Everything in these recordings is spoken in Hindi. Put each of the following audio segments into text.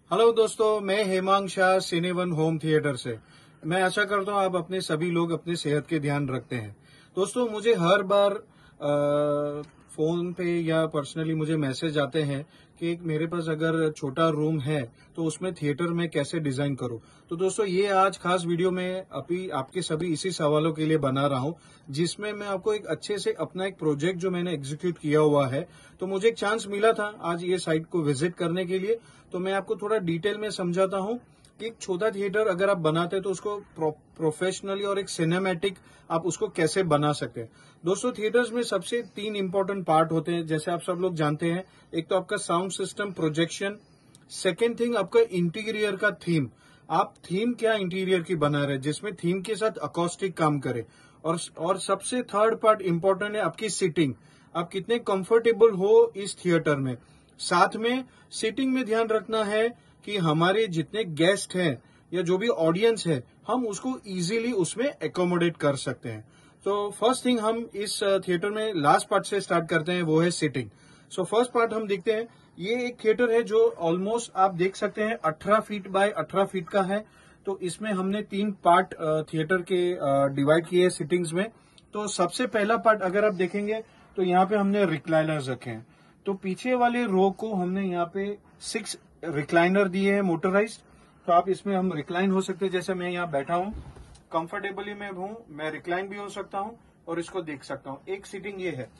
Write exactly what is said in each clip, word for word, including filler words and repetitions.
हेलो दोस्तों, मैं Hemang Shah cine one home theatre से। मैं आशा करता हूँ आप अपने सभी लोग अपने सेहत के ध्यान रखते हैं। दोस्तों, मुझे हर बार आ, फोन पे या पर्सनली मुझे मैसेज आते हैं कि एक मेरे पास अगर छोटा रूम है तो उसमें थिएटर में कैसे डिजाइन करूं। तो दोस्तों, ये आज खास वीडियो में अभी आपके सभी इसी सवालों के लिए बना रहा हूं, जिसमें मैं आपको एक अच्छे से अपना एक प्रोजेक्ट जो मैंने एग्जीक्यूट किया हुआ है, तो मुझे एक चांस मिला था आज ये साइट को विजिट करने के लिए। तो मैं आपको थोड़ा डिटेल में समझाता हूं कि एक छोटा थिएटर अगर आप बनाते हैं तो उसको प्रो, प्रोफेशनली और एक सिनेमैटिक आप उसको कैसे बना सकते हैं। दोस्तों, थिएटर्स में सबसे तीन इंपॉर्टेंट पार्ट होते हैं, जैसे आप सब लोग जानते हैं। एक तो आपका sound system, projection. Second thing आपका इंटीरियर का थीम। आप थीम क्या इंटीरियर की बना रहे हैं, जिसमें थीम के साथ अकॉस्टिक काम करे। और और सबसे थर्ड पार्ट इंपॉर्टेंट है आपकी सीटिंग। आप कितने कंफर्टेबल हो इस थिएटर में। साथ में सीटिंग में ध्यान रखना है कि हमारे जितने गेस्ट हैं या जो भी ऑडियंस है, हम उसको इजीली उसमें एकोमोडेट कर सकते हैं। तो फर्स्ट थिंग हम इस थिएटर में लास्ट पार्ट से स्टार्ट करते हैं, वो है सीटिंग। सो फर्स्ट पार्ट हम देखते हैं। ये एक थिएटर है जो ऑलमोस्ट आप देख सकते हैं अठारह फीट बाय अठारह फीट का है। तो इसमें हमने तीन पार्ट थिएटर के डिवाइड किए सिटिंग्स में। तो सबसे पहला पार्ट अगर आप देखेंगे तो यहाँ पे हमने रिक्लाइनर्स रखे हैं। तो पीछे वाले रो को हमने यहाँ पे सिक्स रिक्लाइनर दिए हैं मोटराइज्ड। तो आप इसमें हम रिक्लाइन हो सकते हैं, जैसे मैं यहाँ बैठा हूँ कंफर्टेबली मैं हूँ, मैं रिक्लाइन भी हो सकता हूँ और इसको देख सकता हूँ। एक सीटिंग ये है।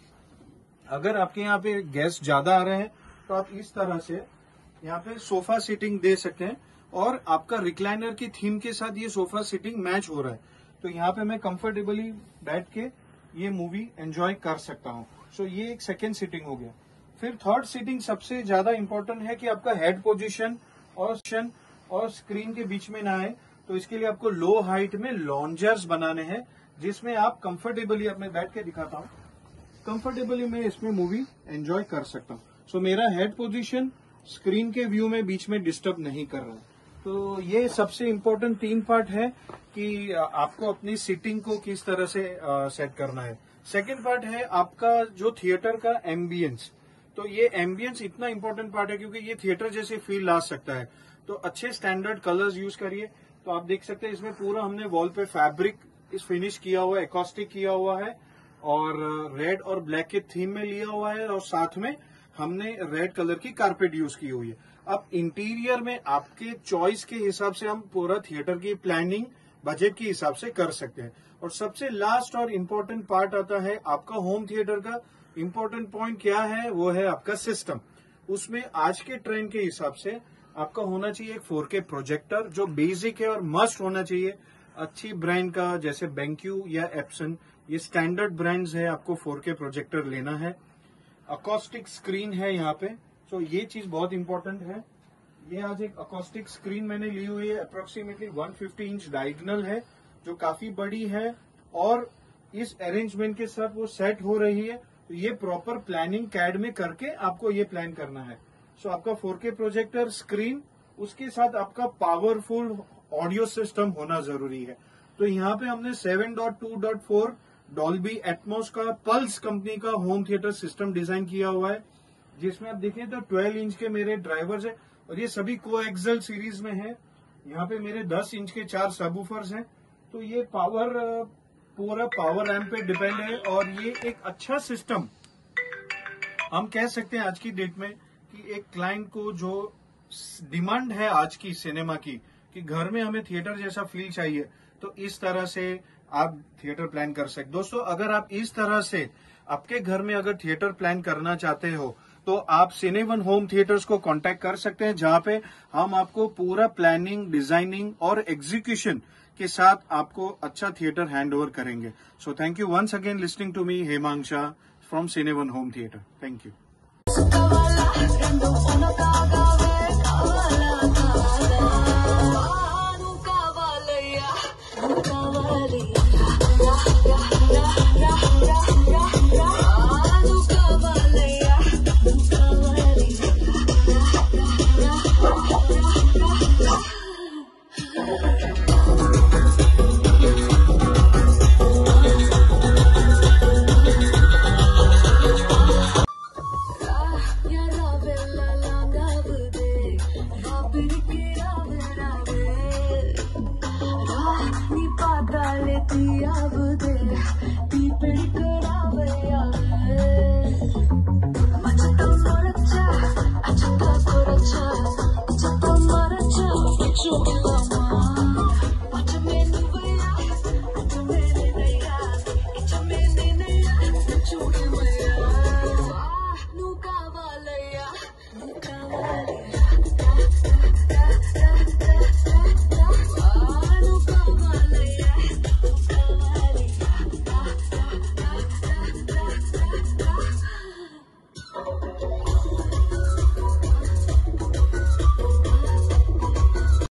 अगर आपके यहाँ पे गेस्ट ज्यादा आ रहे हैं तो आप इस तरह से यहाँ पे सोफा सीटिंग दे सकते हैं और आपका रिक्लाइनर की थीम के साथ ये सोफा सीटिंग मैच हो रहा है। तो यहाँ पे मैं कंफर्टेबली बैठ के ये मूवी एंजॉय कर सकता हूँ। सो ये एक सेकेंड सीटिंग हो गया। फिर थर्ड सीटिंग सबसे ज्यादा इंपॉर्टेंट है कि आपका हेड पोजीशन और और स्क्रीन के बीच में ना आए। तो इसके लिए आपको लो हाइट में लॉन्जर्स बनाने हैं, जिसमें आप कंफर्टेबली, अब मैं बैठ के दिखाता हूँ, कंफर्टेबली मैं इसमें मूवी एंजॉय कर सकता हूँ। सो मेरा हेड पोजीशन स्क्रीन के व्यू में बीच में डिस्टर्ब नहीं कर रहा है। तो ये सबसे इम्पोर्टेंट तीन पार्ट है कि आपको अपनी सीटिंग को किस तरह से सेट करना है। सेकेंड पार्ट है आपका जो थिएटर का एम्बियंस। तो ये एम्बियंस इतना इंपॉर्टेंट पार्ट है क्योंकि ये थिएटर जैसे फील ला सकता है। तो अच्छे स्टैंडर्ड कलर्स यूज करिए। तो आप देख सकते हैं इसमें पूरा हमने वॉल पे फैब्रिक इस फिनिश किया हुआ है, एकॉस्टिक किया हुआ है और रेड और ब्लैक के थीम में लिया हुआ है और साथ में हमने रेड कलर की कारपेट यूज की हुई है। अब इंटीरियर में आपके चॉइस के हिसाब से हम पूरा थिएटर की प्लानिंग बजट के हिसाब से कर सकते हैं। और सबसे लास्ट और इम्पोर्टेंट पार्ट आता है आपका होम थिएटर का। इम्पोर्टेंट पॉइंट क्या है, वो है आपका सिस्टम। उसमें आज के ट्रेंड के हिसाब से आपका होना चाहिए एक फोर के प्रोजेक्टर, जो बेसिक है और मस्ट होना चाहिए। अच्छी ब्रांड का जैसे बेंक्यू या एप्सन, ये स्टैंडर्ड ब्रांड्स है, आपको फोर के प्रोजेक्टर लेना है। अकॉस्टिक स्क्रीन है यहाँ पे, तो ये चीज बहुत इंपॉर्टेंट है। ये आज एक अकॉस्टिक स्क्रीन मैंने ली हुई है, अप्रोक्सीमेटली एक सौ पचास इंच डायगोनल है, जो काफी बड़ी है और इस अरेंजमेंट के साथ वो सेट हो रही है। तो ये प्रॉपर प्लानिंग कैड में करके आपको ये प्लान करना है। सो so, आपका फोर के प्रोजेक्टर स्क्रीन, उसके साथ आपका पावरफुल ऑडियो सिस्टम होना जरूरी है। तो यहाँ पे हमने seven dot two dot four Dolby Atmos का पल्स कंपनी का होम थिएटर सिस्टम डिजाइन किया हुआ है, जिसमें आप देखें तो ट्वेल्व इंच के मेरे ड्राइवर्स है और ये सभी कोएक्सल सीरीज में है। यहाँ पे मेरे दस इंच के चार सबवूफर्स हैं। तो ये पावर पूरा पावर रैम्प पे डिपेंड है और ये एक अच्छा सिस्टम हम कह सकते हैं आज की डेट में कि एक क्लाइंट को जो डिमांड है आज की सिनेमा की कि घर में हमें थिएटर जैसा फील चाहिए, तो इस तरह से आप थिएटर प्लान कर सकते। दोस्तों, अगर आप इस तरह से आपके घर में अगर थिएटर प्लान करना चाहते हो तो आप सिने वन होम थिएटर्स को कांटेक्ट कर सकते हैं, जहां पे हम आपको पूरा प्लानिंग, डिजाइनिंग और एग्जीक्यूशन के साथ आपको अच्छा थिएटर हैंड ओवर करेंगे। So thank you once again listening to me, Hemang Shah from cine one home theatre. Thank you.